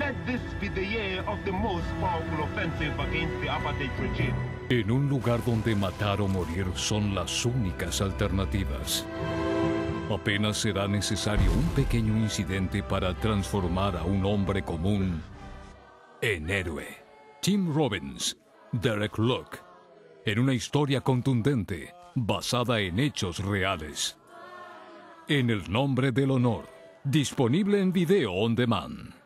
Let this be the year of the most powerful offensive against the apartheid regime. En un lugar donde matar o morir son las únicas alternativas. Apenas será necesario un pequeño incidente para transformar a un hombre común en héroe. Tim Robbins, Derek Luke, en una historia contundente, basada en hechos reales. En el nombre del honor, disponible en video on demand.